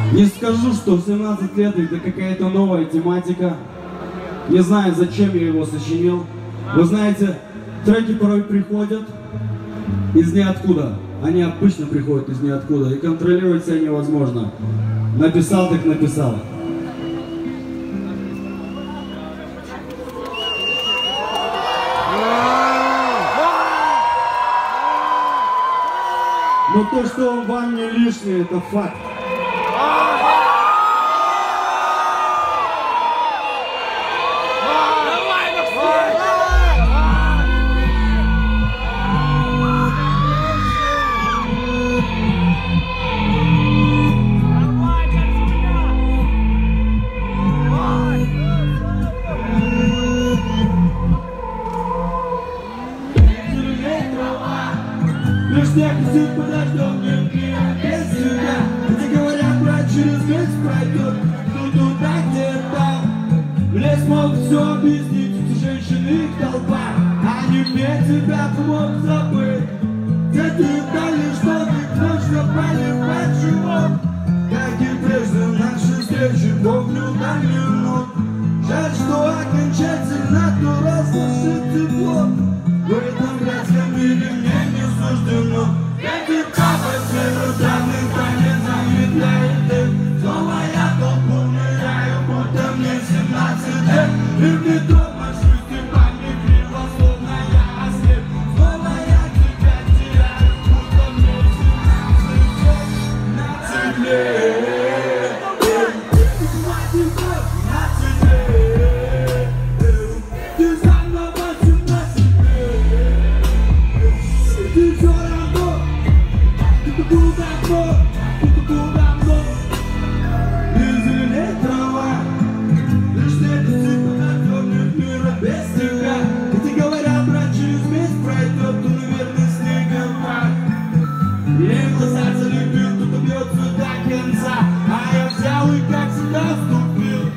Не скажу, что в 17 лет это какая-то новая тематика. Не знаю, зачем я его сочинил. Вы знаете, треки порой приходят из ниоткуда. Они обычно приходят из ниоткуда. И контролировать себя невозможно. Написал, так написал. Но то, что он вам не лишний, это факт. Снег летит под дождем, без тебя. Где говорят, брат, через месяц пройдет. Ну туда, где там. В лес могут все объяснить, эти женщины их толпа. Они мне тебя помогут забыть. Где ты дали, что ты ночно поливать живот. Как и прежде наши встречи, помню до минут. Жаль, что окончательно то разложит тепло. В этом грязном мире мне не суждено. Эти капли руками танец замедляет дым. Снова я толпу ныряю, будто мне 17 лет. И в метро машу степами криво, словно я ослеп. Снова я тебя теряю, будто мне 17 лет. 17 лет. Ты заново 17 лет. Ты все равно. Куда не зеленеет трава, лишь летит на темных мира без тебя. Эти говорят, брат, через месяц пройдет, то, наверное, снегопад. Я им глаза залепил, кто-то бьется до конца, а я взял и как всегда вступил.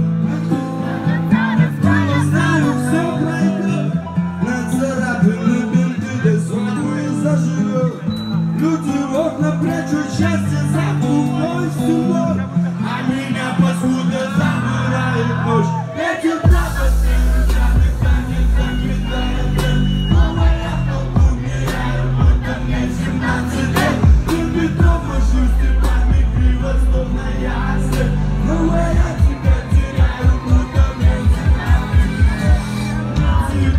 Не знаю, все пройдет, нацарапаны бинты, до свадьбы заживет. Люди в окна прячут счастье за глухой стеной, а меня паскуда замирает ночь. Эти запасы руками танец заметает дым. Снова я в толпу ныряю, будто мне 17 лет. И в метро машу степами криво, словно я ослеп. Снова я тебя теряю, будто мне 17 лет.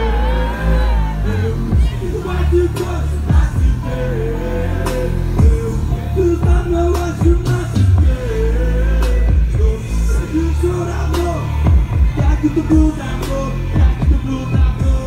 Хватит дождь. Ты заново 17 лет. И все равно, как это было давно, как это было давно.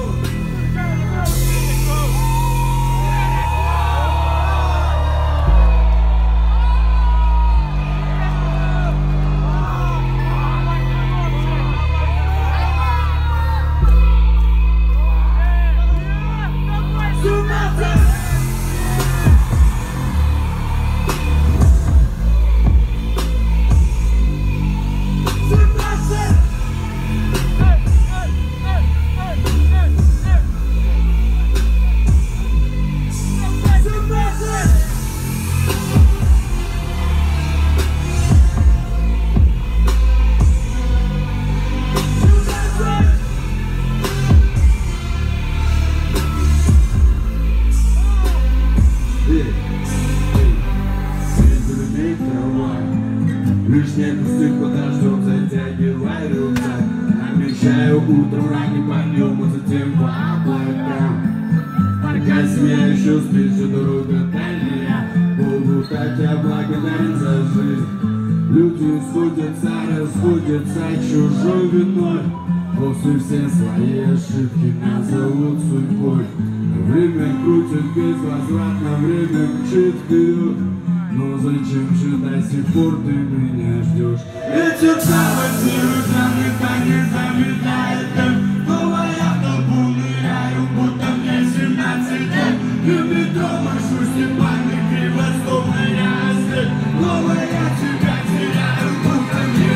Лишние кусты под дождем затягивай рюкзак. Намечаю утром ранним подъем, а затем по облакам. Пока семья еще спит, всю дорогу дальняя. Богу так я благодарен за жизнь. Люди сходятся, расходятся чужой виной. После все свои ошибки назовут судьбой. Время крутит безвозвратно, время мчит вперед. Но зачем же до сих пор ты меня ждешь? Эти запасы руками танец замедляет дым. Снова я в толпу ныряю, будто мне 17 лет. И в метро машу степами криво, словно я ослеп. Снова я тебя теряю, будто мне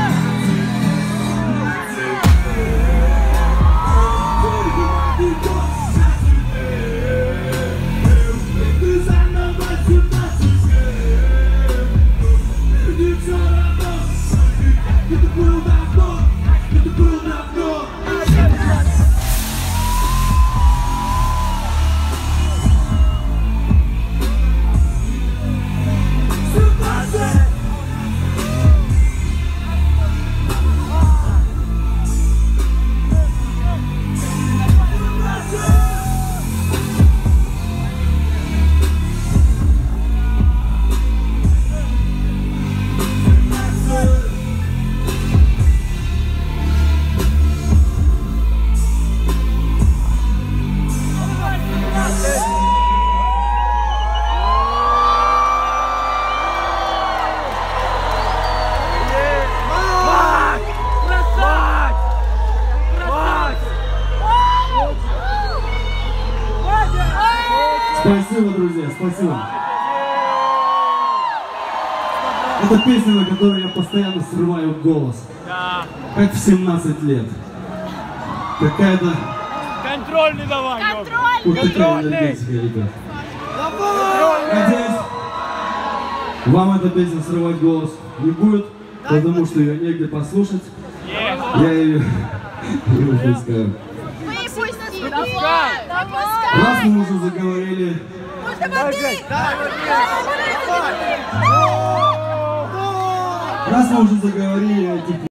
17 лет. Ты заново 17 лет. молодец, спасибо. Это песня, на которой я постоянно срываю голос. Да. Как в 17 лет. Какая-то... Контрольный давай, Вот такая энергетика, ребят. Надеюсь, вам эта песня срывать голос не будет, потому что ее негде послушать. Я ее не выпускаю. Выпусти, давай! Раз мы уже заговорили... Раз мы уже заговорили о этих